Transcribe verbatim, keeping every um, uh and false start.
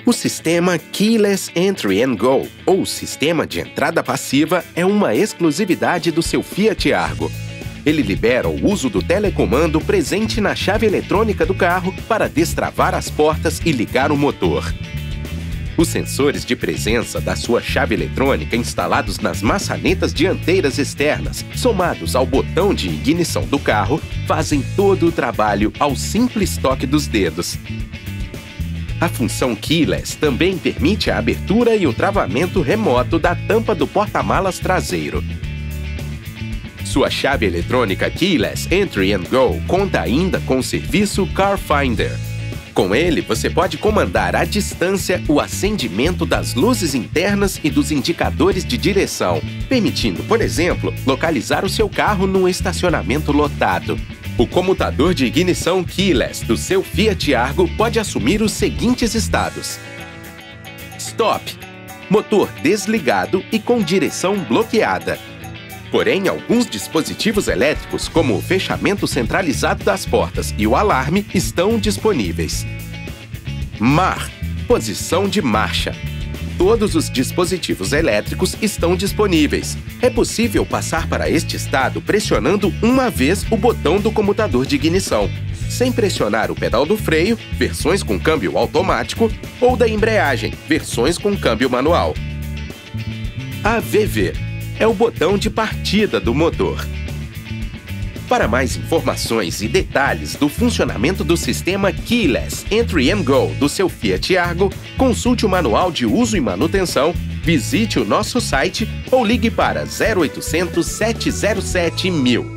O sistema Keyless Entry and Go, ou sistema de entrada passiva, é uma exclusividade do seu Fiat Argo. Ele libera o uso do telecomando presente na chave eletrônica do carro para destravar as portas e ligar o motor. Os sensores de presença da sua chave eletrônica instalados nas maçanetas dianteiras externas, somados ao botão de ignição do carro, fazem todo o trabalho ao simples toque dos dedos. A função Keyless também permite a abertura e o travamento remoto da tampa do porta-malas traseiro. Sua chave eletrônica Keyless Entry and Go conta ainda com o serviço Car Finder. Com ele, você pode comandar à distância o acendimento das luzes internas e dos indicadores de direção, permitindo, por exemplo, localizar o seu carro num estacionamento lotado. O comutador de ignição Keyless do seu Fiat Argo pode assumir os seguintes estados: Stop, motor desligado e com direção bloqueada. Porém, alguns dispositivos elétricos, como o fechamento centralizado das portas e o alarme, estão disponíveis. Mar, posição de marcha. Todos os dispositivos elétricos estão disponíveis. É possível passar para este estado pressionando uma vez o botão do comutador de ignição, sem pressionar o pedal do freio, versões com câmbio automático, ou da embreagem, versões com câmbio manual. A V V é o botão de partida do motor. Para mais informações e detalhes do funcionamento do sistema Keyless Entry and Go do seu Fiat Argo, consulte o manual de uso e manutenção, visite o nosso site ou ligue para zero oitocentos, sete zero sete, mil.